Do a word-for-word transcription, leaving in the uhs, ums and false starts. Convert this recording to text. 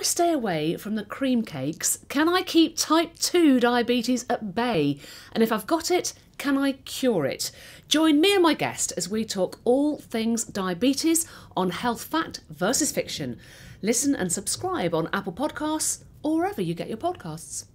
stay away from the cream cakes? Can I keep type two diabetes at bay? And if I've got it, can I cure it? Join me and my guest as we talk all things diabetes on Health Fact versus Fiction. Listen and subscribe on Apple Podcasts or wherever you get your podcasts.